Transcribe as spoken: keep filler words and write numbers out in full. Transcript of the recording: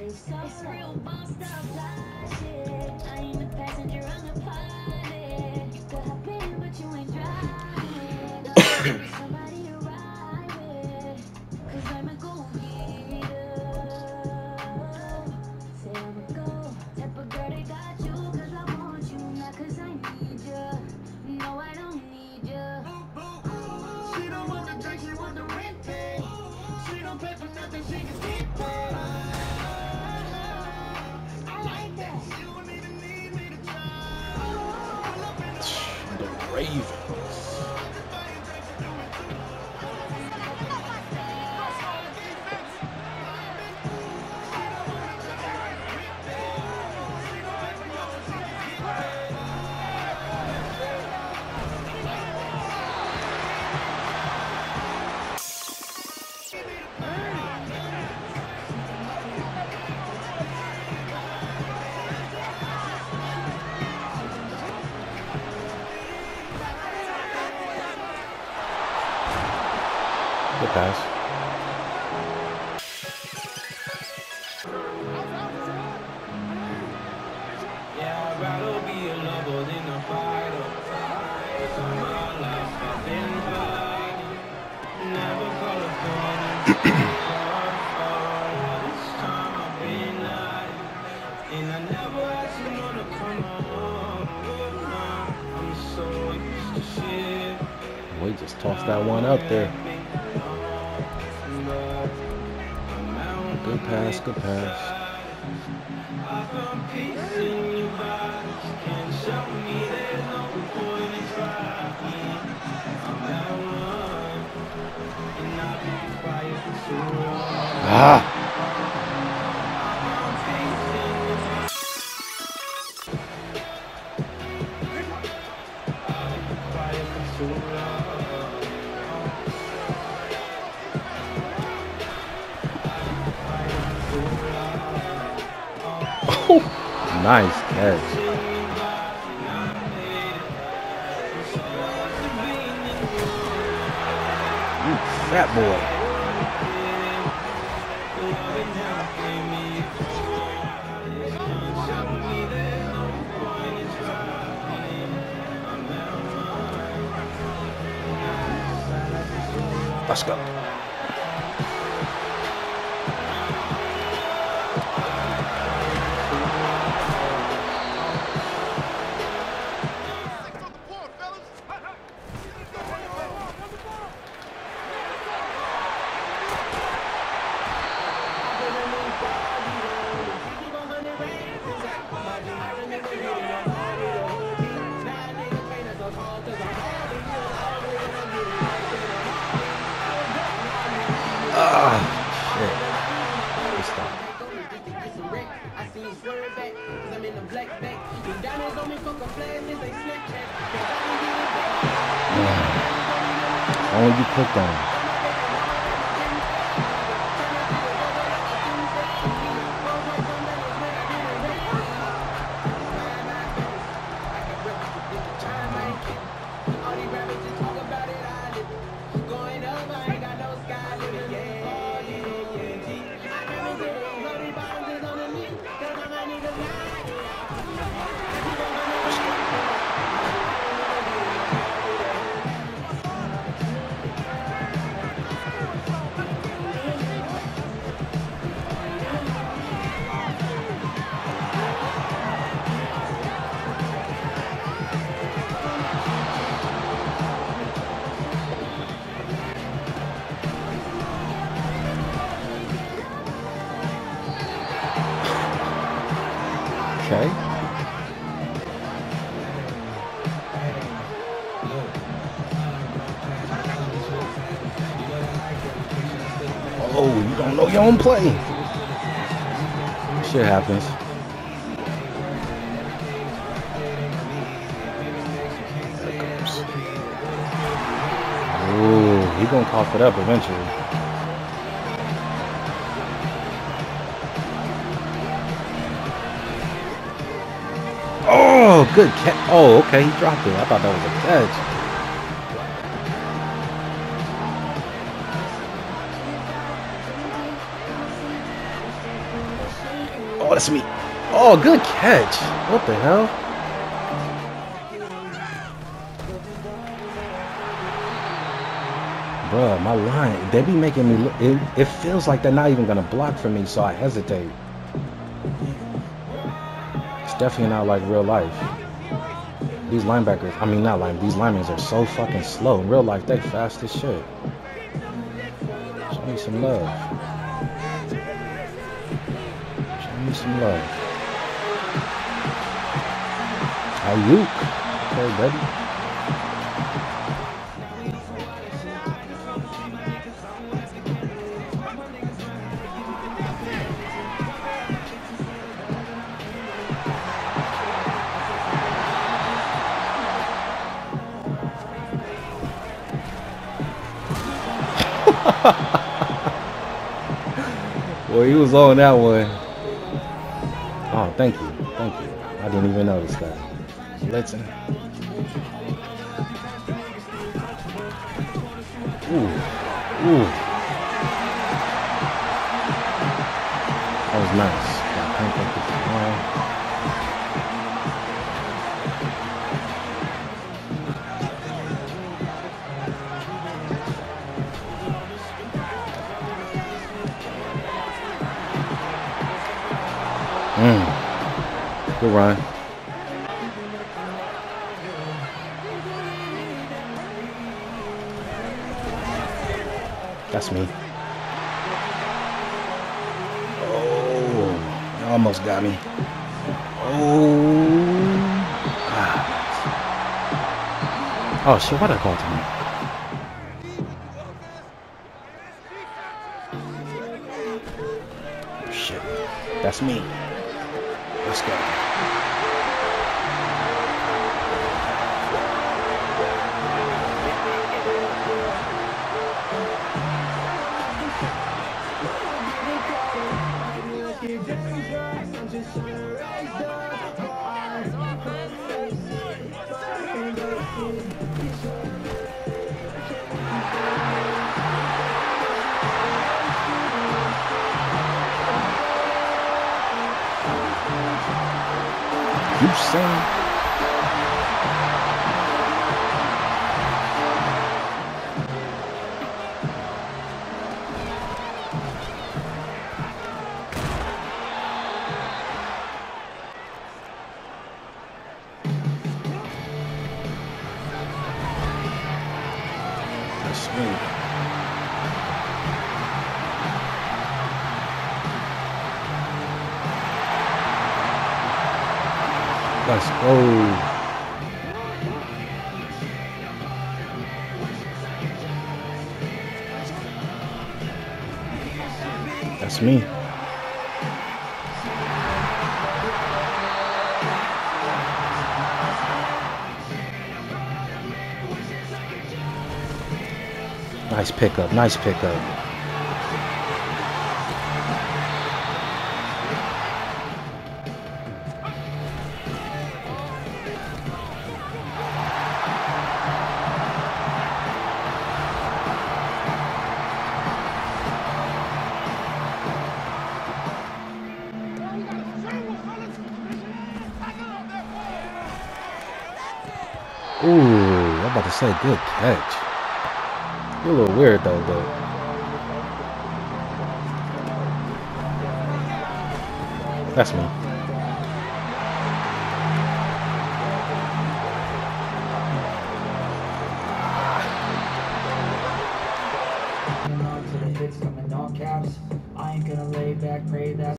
Ravens. Good pass. We just tossed that one up there. Good pass, good pass. Ah! Nice catch. You fat boy. Let's go. Ah, shit. Good stop. Only you clicked on. Okay. Oh, you don't know your own play. Shit happens. There it goes. Ooh, he gonna cough it up eventually. Oh, good catch. Oh, okay, he dropped it. I thought that was a catch. Oh, that's me. Oh, good catch. What the hell? Bruh, my line, they be making me look, it, it feels like they're not even going to block for me, so I hesitate. It's definitely not like real life. These linebackers, I mean not line, these linemen are so fucking slow. In real life, they fast as shit. Show me some love. Show me some love. Ayuk. Okay, buddy. Well, he was on that one. Oh, thank you. Thank you. I didn't even notice that. Blitzing. Ooh. Ooh. That was nice. Got pink up with the line. Mm. Good run. That's me. Oh, you almost got me. Oh. Ah. Oh shit, why'd I call to me? Shit. That's me. Let's go. You saying? That's me. Let's go. That's me. Nice pickup. Nice pickup. Ooh, I'm about to say good catch. You're a little weird though, but that's me. To the hits from the knockouts. I ain't gonna lay back, pray that